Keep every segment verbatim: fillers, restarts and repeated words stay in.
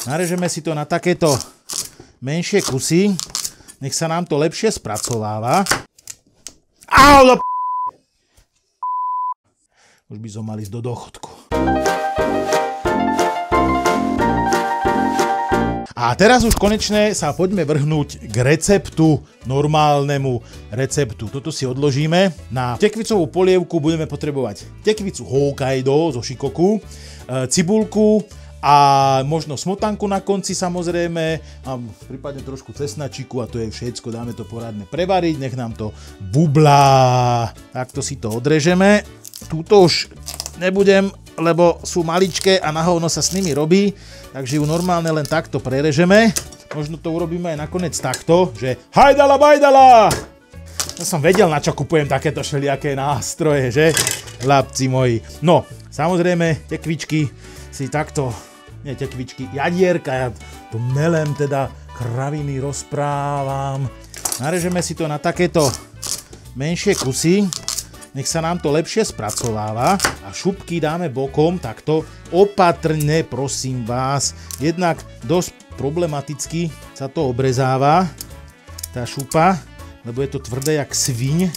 Narežeme si to na takéto menšie kusy. Nech sa nám to lepšie spracováva. Au, do p***! Už by som mal ísť do dôchodku. A teraz už konečne sa poďme vrhnúť k receptu, normálnemu receptu. Toto si odložíme. Na tekvicovú polievku budeme potrebovať tekvicu Hokkaido zo Shikoku, cibulku a možno smotanku na konci samozrejme, a prípadne trošku cesnačiku a to je všetko. Dáme to poradne prevariť, nech nám to bublá. Takto si to odrežeme. Túto už nebudem, lebo sú maličké a na hovno sa s nimi robí. Takže ju normálne len takto prerežeme. Možno to urobíme aj nakoniec takto, že hajdala bajdala! Ja som vedel, na čo kupujem takéto všelijaké nástroje, že? Chlapci moji. No, samozrejme, tekvičky si takto, nie tekvičky, jadierka, ja tu melem teda kraviny rozprávam. Narežeme si to na takéto menšie kusy. Nech sa nám to lepšie spracováva a šupky dáme bokom takto opatrne, prosím vás. Jednak dosť problematicky sa to obrezáva, tá šupa, lebo je to tvrdé jak sviň.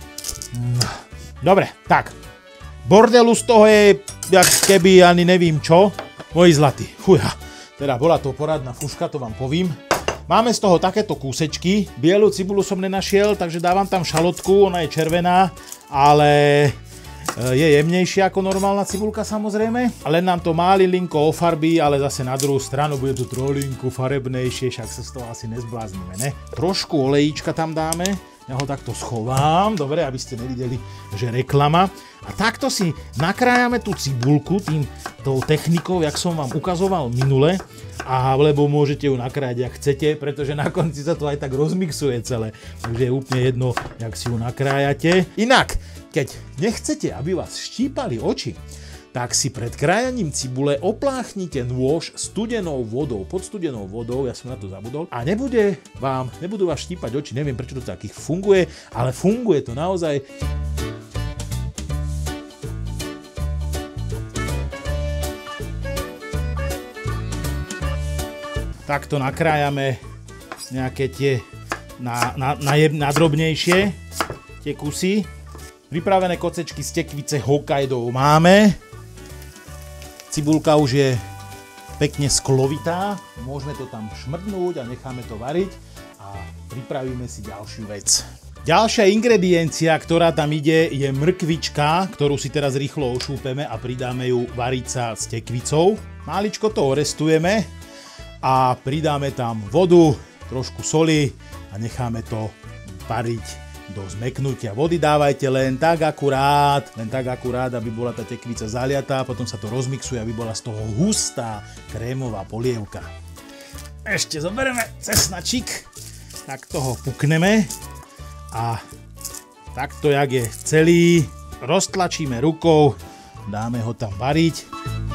Dobre, tak. Bordelu z toho je, jak keby ani nevím čo. Moji zlatí. Fúja, teda bola to poradná fuška, to vám povím. Máme z toho takéto kúsečky. Bielu cibulu som nenašiel, takže dávam tam šalotku, ona je červená, ale je jemnejšia ako normálna cibulka samozrejme. Len nám to málilinko ofarbí, ale zase na druhú stranu bude to trolinku farebnejšie, však sa z toho asi nezbláznime, ne? Trošku olejíčka tam dáme, ja ho takto schovám, dobre, aby ste nevideli, že reklama. A takto si nakrájame tú cibulku tým, tou technikou, jak som vám ukazoval minule, a lebo môžete ju nakrájať, jak chcete, pretože na konci sa to aj tak rozmixuje celé. Takže je úplne jedno, jak si ju nakrájate. Inak, keď nechcete, aby vás štípali oči, tak si pred krájaním cibule opláchnite nôž studenou vodou, pod studenou vodou, ja som na to zabudol, a nebude vám, nebudú vás štípať oči, neviem prečo to takých funguje, ale funguje to naozaj. Takto nakrájame nejaké tie na, na, na, na drobnejšie tie kusy. Pripravené kocečky z tekvice Hokkaido máme. Cibulka už je pekne sklovitá. Môžeme to tam šmrdnúť a necháme to variť. A pripravíme si ďalšiu vec. Ďalšia ingrediencia, ktorá tam ide, je mrkvička, ktorú si teraz rýchlo ošúpeme a pridáme ju variť sa s tekvicou. Máličko to orestujeme a pridáme tam vodu, trošku soli a necháme to variť do zmeknutia. Vody dávajte len tak akurát, len tak akurát, aby bola tá tekvica zaliatá, potom sa to rozmixuje, aby bola z toho hustá krémová polievka. Ešte zoberieme cesnačík, tak toho pukneme a takto, jak je celý, roztlačíme rukou, dáme ho tam variť.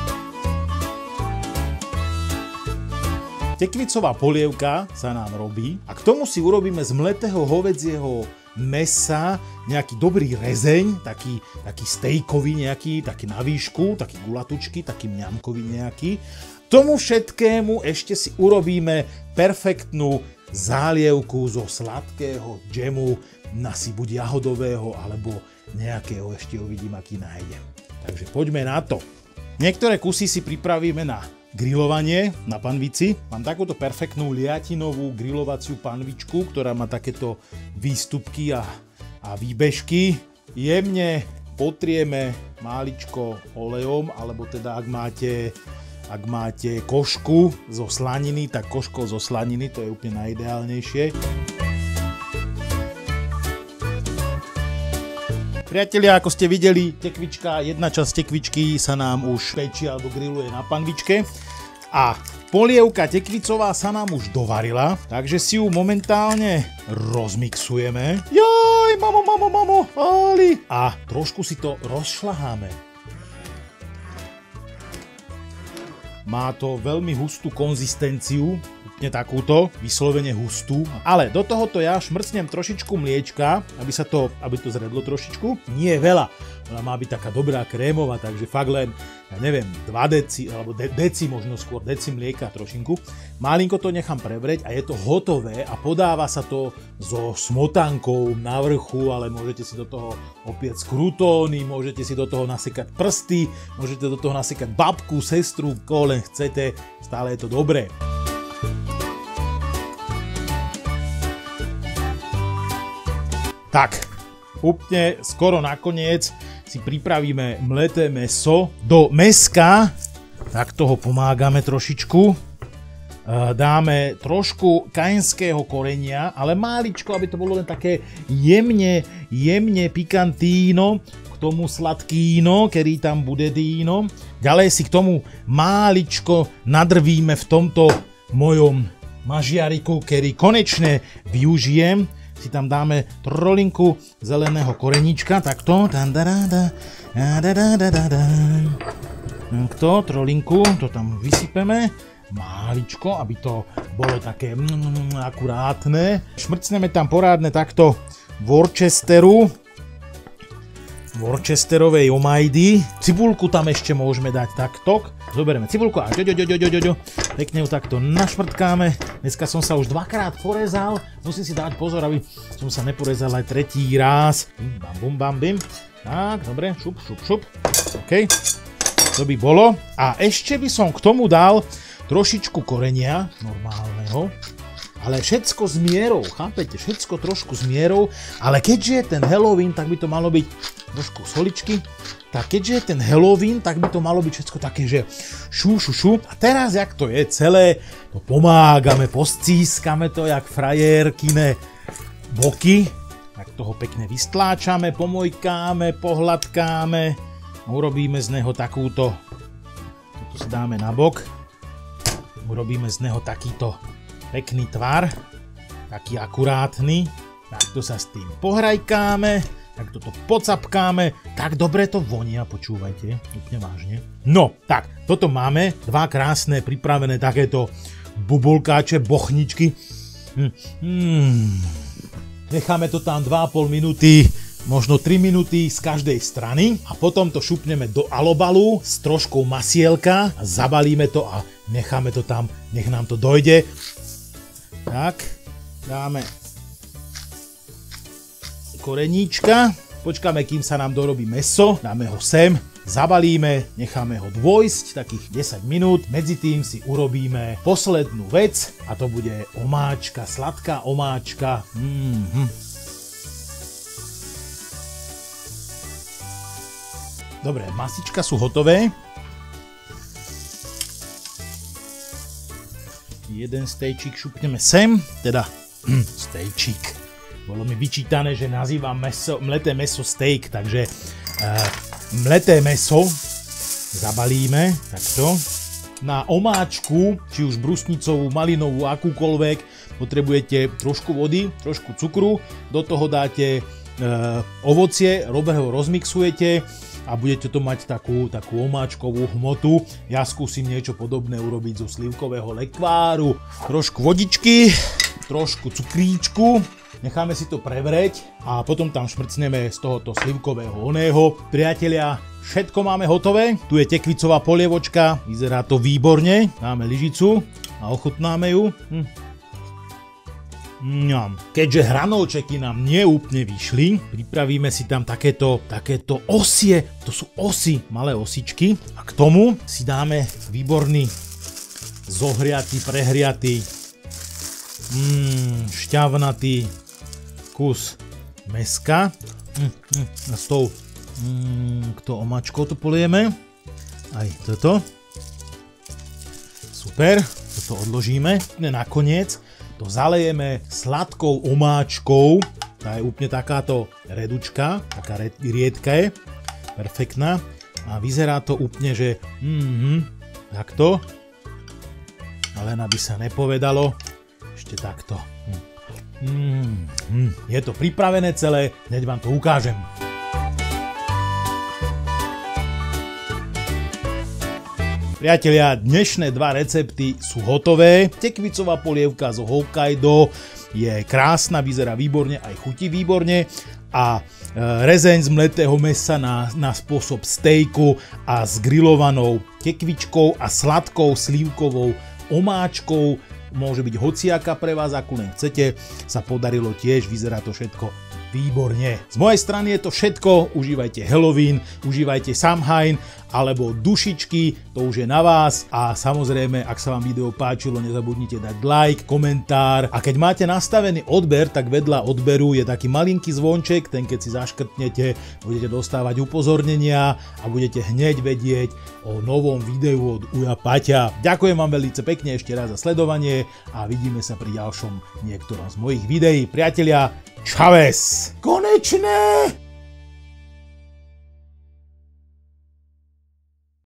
Tekvicová polievka sa nám robí a k tomu si urobíme z mletého hovedzieho mesa nejaký dobrý rezeň, taký, taký stejkový nejaký, taký na výšku, taký gulatučky, taký mňamkový nejaký. Tomu všetkému ešte si urobíme perfektnú zálievku zo sladkého džemu, asi buď jahodového, alebo nejakého, ešte uvidím, aký nájdem. Takže poďme na to. Niektoré kusy si pripravíme na grilovanie na panvici. Mám takúto perfektnú liatinovú grilovaciu panvičku, ktorá má takéto výstupky a, a výbežky. Jemne potrieme máličko olejom, alebo teda ak máte, ak máte košku zo slaniny, tak koškou zo slaniny, to je úplne najideálnejšie. Priatelia, ako ste videli, tekvička, jedna časť tekvičky sa nám už pečí alebo grilluje na panvičke a polievka tekvicová sa nám už dovarila, takže si ju momentálne rozmixujeme. Joj, mamo, mamo, mamo, ali. A trošku si to rozšľaháme. Má to veľmi hustú konzistenciu, úplne takúto, vyslovene hustú. Ale do tohoto ja šmrcnem trošičku mliečka, aby sa to, aby to zredlo trošičku. Nie veľa, ona má byť taká dobrá krémová, takže fakt len, ja neviem, dva deci, alebo de, deci možno skôr, deci mlieka trošinku. Malinko to nechám prevrieť a je to hotové a podáva sa to so smotankou na vrchu, ale môžete si do toho opiec krutóny, môžete si do toho nasekať prsty, môžete do toho nasekať babku, sestru, koho len chcete, stále je to dobré. Tak, úplne skoro nakoniec si pripravíme mleté mäso. Do mäska, tak toho pomágame trošičku, dáme trošku kajenského korenia, ale máličko, aby to bolo len také jemne, jemne pikantíno, k tomu sladkíno, ktorý tam bude díno. Ďalej si k tomu máličko nadrvíme v tomto mojom mažiariku, ktorý konečne využijem. Si tam dáme trolinku zeleného korenička, takto. Takto, trolinku, to tam vysypeme. Máličko, aby to bolo také akurátne. Šmrcneme tam porádne takto Worcesteru. Worcesterovej omajdy. Cibulku tam ešte môžeme dať takto. Zoberieme cibulku a pekne ju takto našmrtkáme. Dneska som sa už dvakrát porezal. Musím si dať pozor, aby som sa neporezal aj tretí raz. Bam, bum, bam, bim. Tak, dobre, šup, šup, šup. OK. To by bolo. A ešte by som k tomu dal trošičku korenia normálneho. Ale všetko s mierou, chápete? Všetko trošku s mierou. Ale keďže je ten Halloween, tak by to malo byť trošku soličky. Tak keďže je ten Halloween, tak by to malo byť všetko také, že šu, šu, šu. A teraz, jak to je celé, to pomágame, poscískame to, jak frajerkine boky. Tak toho pekne vystláčame, pomojkáme, pohľadkáme. Urobíme z neho takúto, toto si dáme na bok. Urobíme z neho takýto pekný tvar, taký akurátny. Takto sa s tým pohrajkáme, tak toto pocapkáme, tak dobre to vonia, počúvajte, úplne vážne. No, tak, toto máme, dva krásne pripravené takéto bubulkáče, bochničky. Hm, hm. Necháme to tam dva a pol minúty, možno tri minúty z každej strany a potom to šupneme do alobalu s troškou masielka a zabalíme to a necháme to tam, nech nám to dojde. Tak, dáme koreníčka, počkáme, kým sa nám dorobí mäso, dáme ho sem, zabalíme, necháme ho dôjsť takých desať minút, medzi tým si urobíme poslednú vec a to bude omáčka, sladká omáčka. Mm-hmm. Dobre, masička sú hotové. Jeden stejčík šupneme sem, teda hm, stejčík. Bolo mi vyčítané, že nazývam meso, mleté mäso steak, takže uh, mleté mäso zabalíme takto. Na omáčku, či už brusnicovú, malinovú, akúkoľvek, potrebujete trošku vody, trošku cukru, do toho dáte uh, ovocie, dobre ho rozmixujete a budete to mať takú, takú omáčkovú hmotu. Ja skúsim niečo podobné urobiť zo slivkového lekváru. Trošku vodičky, trošku cukríčku, necháme si to prevrieť a potom tam šmrcneme z tohoto slivkového oného. Priatelia, všetko máme hotové. Tu je tekvicová polievočka, vyzerá to výborne. Dáme lyžicu a ochutnáme ju. Hm. Keďže hranolčeky nám neúplne vyšli, pripravíme si tam takéto, takéto osie, to sú osy, malé osičky. A k tomu si dáme výborný zohriatý, prehriatý, mm, šťavnatý kus mäska. Mm, mm, a s tou mm, kto omáčkou to polieme. Aj toto. Super, toto odložíme. Nakoniec to zalejeme sladkou omáčkou, tá je úplne takáto redučka, taká riedka je, perfektná a vyzerá to úplne, že mm-hmm, takto, ale aby sa nepovedalo, ešte takto. Mm-hmm. Je to pripravené celé, hneď vám to ukážem. Priatelia, dnešné dva recepty sú hotové. Tekvicová polievka z Hokkaido je krásna, vyzerá výborne, aj chutí výborne. A rezeň z mletého mäsa na, na spôsob stejku a s grillovanou tekvičkou a sladkou slívkovou omáčkou. Môže byť hociaká pre vás, akú len chcete. Sa podarilo tiež, vyzerá to všetko výborne. Z mojej strany je to všetko. Užívajte Halloween, užívajte Samhain alebo dušičky, to už je na vás. A samozrejme, ak sa vám video páčilo, nezabudnite dať like, komentár. A keď máte nastavený odber, tak vedľa odberu je taký malinký zvonček, ten keď si zaškrtnete, budete dostávať upozornenia a budete hneď vedieť o novom videu od Uja Paťa. Ďakujem vám veľmi pekne ešte raz za sledovanie a vidíme sa pri ďalšom niektorom z mojich videí. Priatelia, čaves! Konečné!